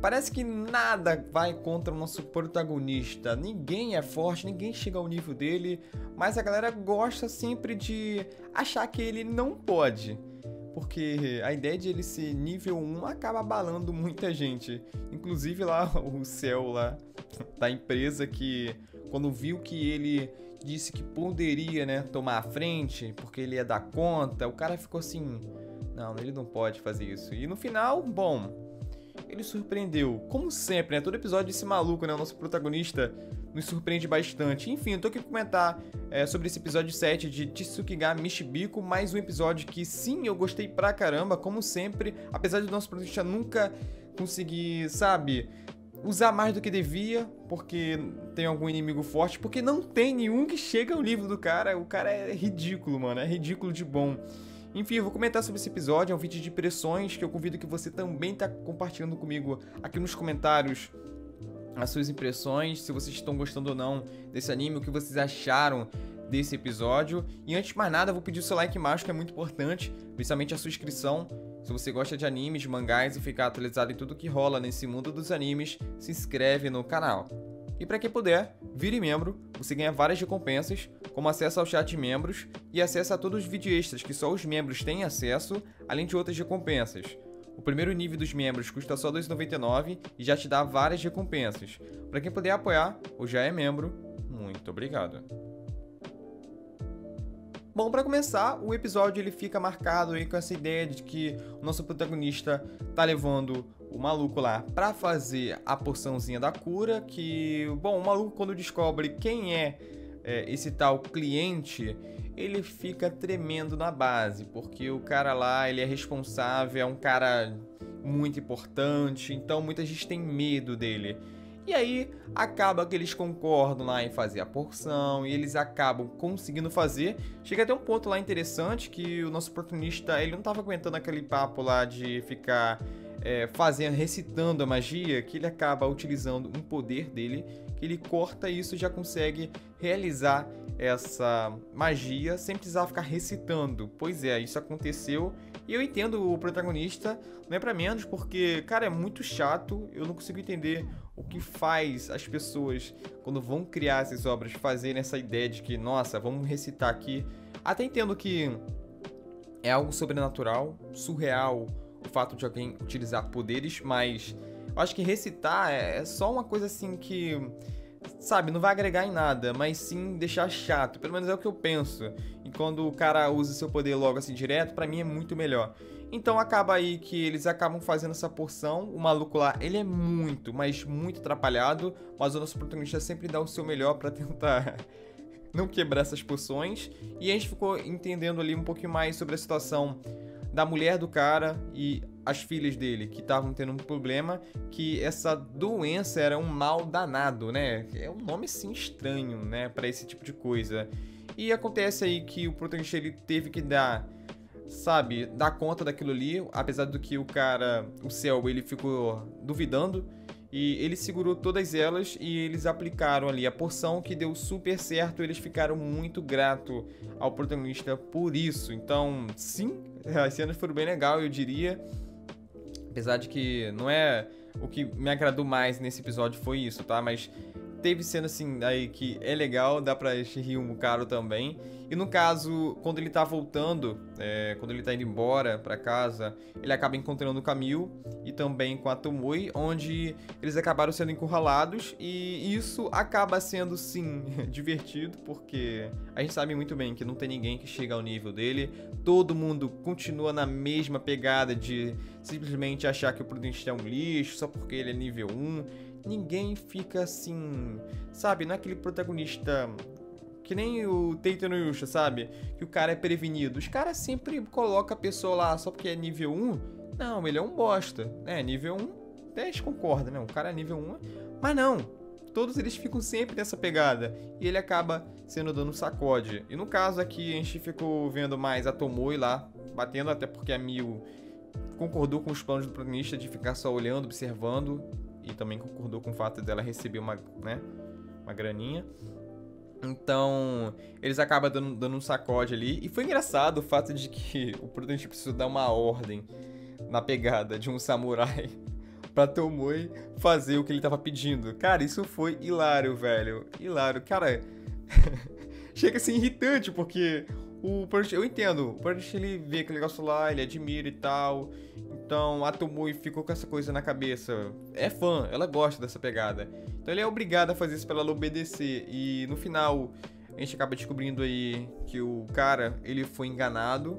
parece que nada vai contra o nosso protagonista. Ninguém é forte, ninguém chega ao nível dele, mas a galera gosta sempre de achar que ele não pode. Porque a ideia de ele ser nível 1 acaba abalando muita gente. Inclusive lá o Cell lá da empresa que quando viu que ele disse que poderia, né, tomar a frente, porque ele ia dar conta, o cara ficou assim, não, ele não pode fazer isso. E no final, bom, ele surpreendeu. Como sempre, né, todo episódio desse maluco, né, o nosso protagonista nos surpreende bastante. Enfim, eu tô aqui pra comentar sobre esse episódio 7 de Tsukiga Michibiko, mais um episódio que sim, eu gostei pra caramba, como sempre, apesar de o nosso protagonista nunca conseguir, sabe, usar mais do que devia, porque tem algum inimigo forte, porque não tem nenhum que chega ao nível do cara. O cara é ridículo, mano, é ridículo de bom. Enfim, eu vou comentar sobre esse episódio, é um vídeo de impressões que eu convido que você também tá compartilhando comigo aqui nos comentários as suas impressões, se vocês estão gostando ou não desse anime, o que vocês acharam desse episódio. E antes de mais nada, eu vou pedir o seu like embaixo, que é muito importante, principalmente a sua inscrição. Se você gosta de animes, de mangás e ficar atualizado em tudo que rola nesse mundo dos animes, se inscreve no canal. E para quem puder, vire membro, você ganha várias recompensas, como acesso ao chat de membros e acesso a todos os vídeos extras que só os membros têm acesso, além de outras recompensas. O primeiro nível dos membros custa só R$ 2,99 e já te dá várias recompensas. Para quem puder apoiar ou já é membro, muito obrigado. Bom, para começar, o episódio ele fica marcado aí com essa ideia de que o nosso protagonista tá levando o maluco lá para fazer a porçãozinha da cura, que, bom, o maluco quando descobre quem é esse tal cliente, ele fica tremendo na base, porque o cara lá, ele é responsável, é um cara muito importante, então muita gente tem medo dele. E aí, acaba que eles concordam lá em fazer a porção, e eles acabam conseguindo fazer. Chega até um ponto lá interessante, que o nosso protagonista, ele não tava aguentando aquele papo lá de ficar recitando a magia, que ele acaba utilizando um poder dele, que ele corta isso e já consegue realizar essa magia sem precisar ficar recitando. Pois é, isso aconteceu e eu entendo o protagonista, não é pra menos, porque, cara, é muito chato, eu não consigo entender o que faz as pessoas, quando vão criar essas obras, fazerem essa ideia de que, nossa, vamos recitar aqui. Até entendo que é algo sobrenatural, surreal, o fato de alguém utilizar poderes, mas eu acho que recitar é só uma coisa assim que, sabe, não vai agregar em nada, mas sim deixar chato. Pelo menos é o que eu penso. E quando o cara usa seu poder logo assim direto, pra mim é muito melhor. Então acaba aí que eles acabam fazendo essa porção. O maluco lá, ele é muito, mas muito atrapalhado, mas o nosso protagonista sempre dá o seu melhor pra tentar não quebrar essas poções. E a gente ficou entendendo ali um pouquinho mais sobre a situação da mulher do cara e as filhas dele, que estavam tendo um problema, que essa doença era um mal danado, né? É um nome assim estranho, né, pra esse tipo de coisa. E acontece aí que o protagonista ele teve que dar conta daquilo ali, apesar do que o cara, o Cell, ele ficou duvidando. E ele segurou todas elas e eles aplicaram ali a porção que deu super certo. Eles ficaram muito gratos ao protagonista por isso. Então, sim, as cenas foram bem legais, eu diria. Apesar de que não é o que me agradou mais nesse episódio foi isso, tá? Mas teve cena assim aí que é legal, dá pra rir um bocado também. E no caso, quando ele tá voltando, quando ele tá indo embora pra casa, ele acaba encontrando o Camille e também com a Tomoe, onde eles acabaram sendo encurralados. E isso acaba sendo, sim, divertido, porque a gente sabe muito bem que não tem ninguém que chega ao nível dele. Todo mundo continua na mesma pegada de simplesmente achar que o protagonista é um lixo só porque ele é nível 1. Ninguém fica assim, sabe? Não é aquele protagonista que nem o Teito no Yusha, sabe? Que o cara é prevenido. Os caras sempre colocam a pessoa lá só porque é nível 1. Não, ele é um bosta, né? Nível 1, até a gente concorda, né? O cara é nível 1, mas não. Todos eles ficam sempre nessa pegada. E ele acaba sendo dando sacode. E no caso aqui, a gente ficou vendo mais a Tomoe lá, batendo, até porque a Miu concordou com os planos do protagonista de ficar só olhando, observando. E também concordou com o fato dela receber uma graninha. Então, eles acabam dando um sacode ali. E foi engraçado o fato de que o protagonista precisou dar uma ordem na pegada de um samurai pra Tomoe fazer o que ele tava pedindo. Cara, isso foi hilário, velho. Hilário. Cara, chega a ser irritante, porque eu entendo, o Punch ele vê aquele negócio lá, ele admira e tal. Então a Tomoe ficou com essa coisa na cabeça. É fã, ela gosta dessa pegada. Então ele é obrigado a fazer isso pra ela obedecer. E no final, a gente acaba descobrindo aí que o cara, ele foi enganado.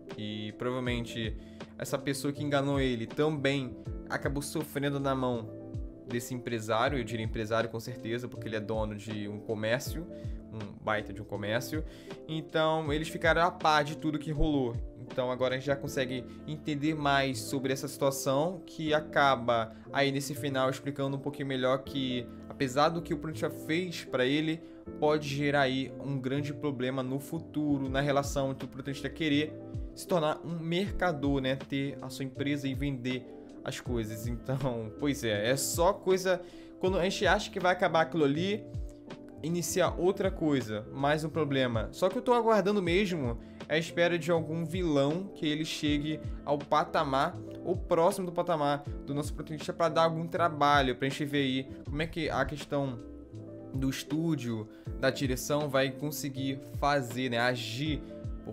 E provavelmente essa pessoa que enganou ele também acabou sofrendo na mão desse empresário. Eu diria empresário com certeza, porque ele é dono de um comércio, um baita de um comércio. Então eles ficaram a par de tudo que rolou. Então agora a gente já consegue entender mais sobre essa situação, que acaba aí nesse final explicando um pouquinho melhor que, apesar do que o Prancha fez para ele, pode gerar aí um grande problema no futuro, na relação entre o protagonista querer se tornar um mercador, né? Ter a sua empresa e vender as coisas. Então, pois é só coisa... Quando a gente acha que vai acabar aquilo ali, iniciar outra coisa, mais um problema. Só que eu tô aguardando mesmo a espera de algum vilão que ele chegue ao patamar ou próximo do patamar do nosso protagonista para dar algum trabalho, pra gente ver aí como é que a questão do estúdio, da direção vai conseguir fazer, né, agir,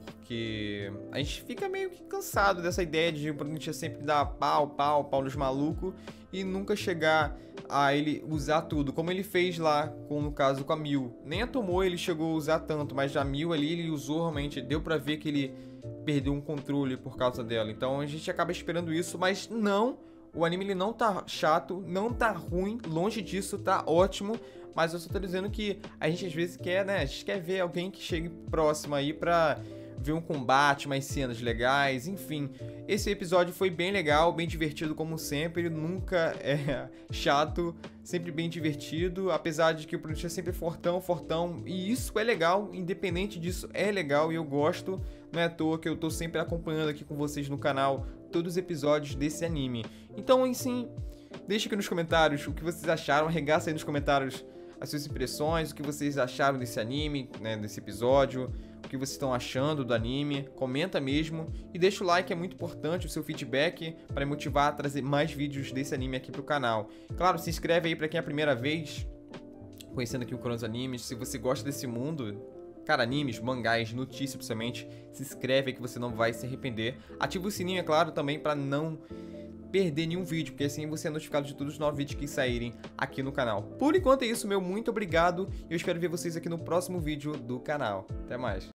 porque a gente fica meio que cansado dessa ideia de o protagonista sempre dar pau nos malucos e nunca chegar a ele usar tudo, como ele fez lá, no caso com a Mil. Nem a Tomoe ele chegou a usar tanto, mas a Mil ali ele usou realmente, deu pra ver que ele perdeu um controle por causa dela. Então a gente acaba esperando isso, mas não, o anime ele não tá chato, não tá ruim, longe disso, tá ótimo. Mas eu só tô dizendo que a gente às vezes quer, né, a gente quer ver alguém que chegue próximo aí pra ver um combate, mais cenas legais, enfim. Esse episódio foi bem legal, bem divertido como sempre, nunca é chato, sempre bem divertido, apesar de que o produto é sempre fortão, e isso é legal, independente disso é legal e eu gosto, não é à toa que eu tô sempre acompanhando aqui com vocês no canal todos os episódios desse anime. Então, assim, deixa aqui nos comentários o que vocês acharam, arregaça aí nos comentários as suas impressões, o que vocês acharam desse anime, né, desse episódio, o que vocês estão achando do anime, comenta mesmo e deixa o like, é muito importante o seu feedback para me motivar a trazer mais vídeos desse anime aqui pro canal. Claro, se inscreve aí para quem é a primeira vez conhecendo aqui o Cronos Animes, se você gosta desse mundo, cara, animes, mangás, notícias principalmente, se inscreve aí que você não vai se arrepender. Ativa o sininho, é claro, também para não perder nenhum vídeo, porque assim você é notificado de todos os novos vídeos que saírem aqui no canal. Por enquanto é isso, meu muito obrigado e eu espero ver vocês aqui no próximo vídeo do canal. Até mais!